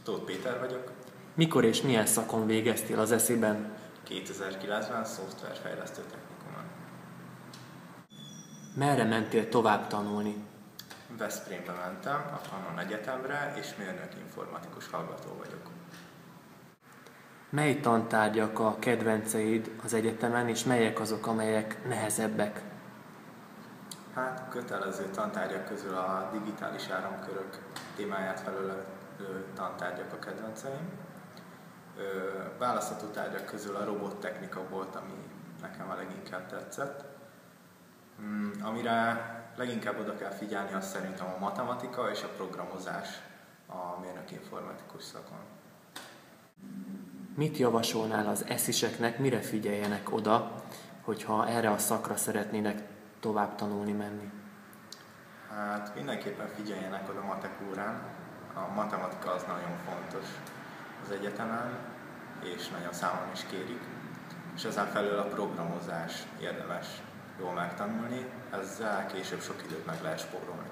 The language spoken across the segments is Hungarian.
Tóth Péter vagyok. Mikor és milyen szakon végeztél az esziben? 2009-ben szoftverfejlesztő technikumon. Merre mentél tovább tanulni? Veszprémbe mentem, a Pannon Egyetemre, és mérnök informatikus hallgató vagyok. Mely tantárgyak a kedvenceid az egyetemen, és melyek azok, amelyek nehezebbek? Hát kötelező tantárgyak közül a digitális áramkörök témáját felölelő tantárgyak a kedvenceim. Választható tárgyak közül a robottechnika volt, ami nekem a leginkább tetszett. Amire leginkább oda kell figyelni, az szerintem a matematika és a programozás a mérnök informatikus szakon. Mit javasolnál az esziseknek, mire figyeljenek oda, hogyha erre a szakra szeretnének tovább tanulni menni? Hát mindenképpen figyeljenek oda matek órán. A matematika az nagyon fontos az egyetemen, és nagyon számon is kérik. És ezen felül a programozás érdemes jól megtanulni, ezzel később sok időt meg lehet spórolni.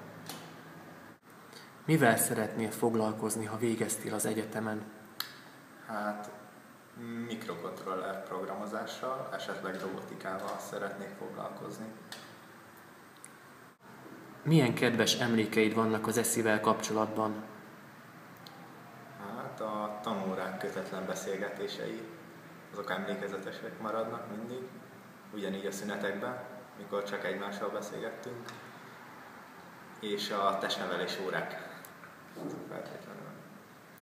Mivel szeretnél foglalkozni, ha végeztél az egyetemen? Hát mikrokontroller programozással, esetleg robotikával szeretnék foglalkozni. Milyen kedves emlékeid vannak az eszivel kapcsolatban? Hát a tanórák kötetlen beszélgetései, azok emlékezetesek maradnak mindig, ugyanígy a szünetekben, mikor csak egymással beszélgettünk, és a testnevelés órák feltétlenül.